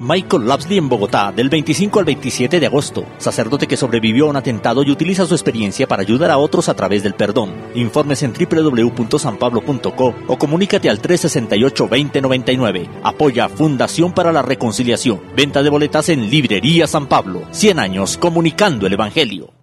Michael Lapsley en Bogotá, del 25 al 27 de agosto. Sacerdote que sobrevivió a un atentado y utiliza su experiencia para ayudar a otros a través del perdón. Informes en www.sanpablo.co o comunícate al 368-2099. Apoya Fundación para la Reconciliación. Venta de boletas en Librería San Pablo. 100 años comunicando el Evangelio.